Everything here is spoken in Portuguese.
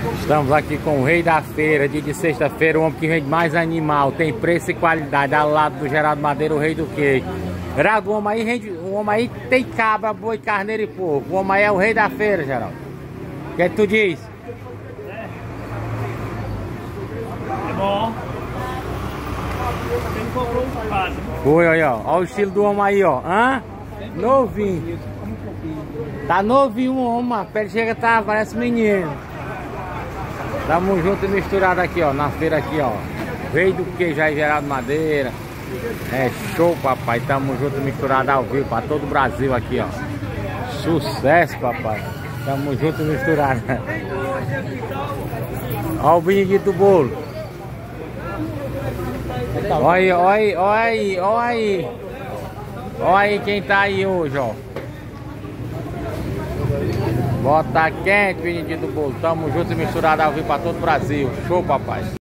Estamos aqui com o rei da feira, dia de sexta-feira, o homem que vende mais animal, tem preço e qualidade, ao lado do Geraldo Madeira, o rei do queijo. Geraldo, o homem aí tem cabra, boi, carneiro e porco. O homem aí é o rei da feira, Geraldo. O que é que tu diz? É bom. Quem comprou um casa. Foi, aí, ó. Olha o estilo do homem aí, ó. Hã? Novinho. Tá novinho o homem, a pele chega, tá, parece menino. Tamo junto e misturado aqui, ó, na feira aqui, ó. Rei do queijo aí, Geraldo Madeira. É show, papai. Tamo junto e misturado ao vivo pra todo o Brasil aqui, ó. Sucesso, papai. Tamo junto e misturado. Ó o Benedito do bolo. Olha aí, olha aí, olha aí, olha aí. Olha aí quem tá aí hoje, ó. Bota quente, Benedito do bolo. Tamo junto e misturado ao vivo pra todo o Brasil. Show, papai.